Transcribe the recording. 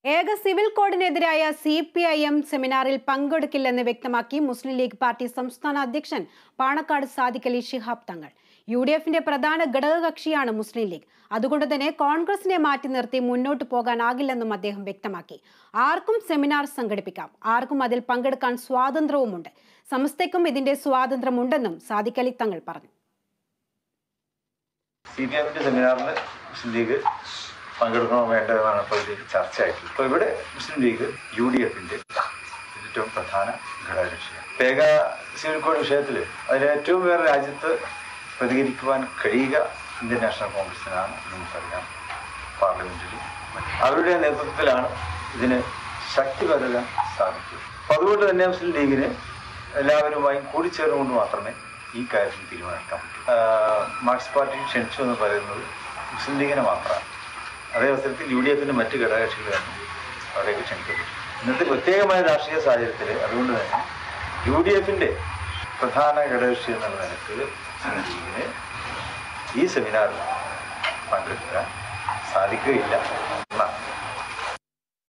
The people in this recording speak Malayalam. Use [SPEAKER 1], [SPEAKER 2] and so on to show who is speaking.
[SPEAKER 1] ഏക സിവിൽ കോഡിനെതിരായ CPIM സെമിനാറിൽ പങ്കെടുക്കില്ലെന്ന് വ്യക്തമാക്കി മുസ്ലിം ലീഗ് പാർട്ടി സംസ്ഥാന അധ്യക്ഷൻ പാണക്കാട് സാദിഖ് അലി ശിഹാബ് തങ്ങൾ. UDFന്റെ പ്രധാന ഘടകകക്ഷിയാണ് മുസ്ലിം ലീഗ്. അതുകൊണ്ട് തന്നെ കോൺഗ്രസിനെ മാറ്റി നിർത്തി മുന്നോട്ട് പോകാനാകില്ലെന്നും അദ്ദേഹം വ്യക്തമാക്കി. ആർക്കും സെമിനാർ സംഘടിപ്പിക്കാം, ആർക്കും അതിൽ പങ്കെടുക്കാൻ സ്വാതന്ത്ര്യവുമുണ്ട്. സമസ്തയ്ക്കും ഇതിന്റെ സ്വാതന്ത്ര്യമുണ്ടെന്നും സാദിഖ് അലി തങ്ങൾ പറഞ്ഞു.
[SPEAKER 2] CPIMന്റെ സെമിനാറിൽ മുസ്ലിം ലീഗ് പങ്കെടുക്കണോ വേണ്ടതെന്നാണ് ഇപ്പോൾ ഇതിൽ ചർച്ചയായിട്ടുള്ളത്. ഇപ്പോൾ ഇവിടെ മുസ്ലിം ലീഗ് UDFന്റെ ഏറ്റവും പ്രധാന ഘടകകക്ഷിയാണ്. ഏക സിവിൽ കോഡ് വിഷയത്തിൽ അതിൽ ഏറ്റവും വേറെ രാജ്യത്ത് പ്രതികരിക്കുവാൻ കഴിയുക ഇന്ത്യൻ നാഷണൽ കോൺഗ്രസിനാണ്. നമുക്കറിയാം, പാർലമെന്റിൽ അവരുടെ നേതൃത്വത്തിലാണ് ഇതിന് ശക്തി പകരാൻ സാധിക്കൂ. അപ്പം അതുകൊണ്ട് തന്നെ മുസ്ലിം ലീഗിന് എല്ലാവരുമായും കൂടിച്ചേർന്നുകൊണ്ട് മാത്രമേ ഈ കാര്യത്തിൽ തീരുമാനിക്കാൻ പറ്റൂ. മാർക്സിസ്റ്റ് പാർട്ടി ക്ഷണിച്ചു എന്ന് പറയുന്നത് മുസ്ലിം ലീഗിനെ മാത്രമാണ്. അതേ അവസരത്തിൽ UDFന്റെ മറ്റ് ഘടകകക്ഷികളാണ് അവിടേക്ക് ക്ഷണിക്കപ്പെട്ടു. ഇന്നത്തെ പ്രത്യേകമായ രാഷ്ട്രീയ സാഹചര്യത്തിൽ അതുകൊണ്ട് തന്നെ UDFന്റെ പ്രധാന ഘടകകക്ഷി എന്നുള്ള നിലക്ക് മുസ്ലിം ലീഗിന് ഈ സെമിനാറിൽ പങ്കെടുക്കാൻ സാധിക്കുകയില്ല.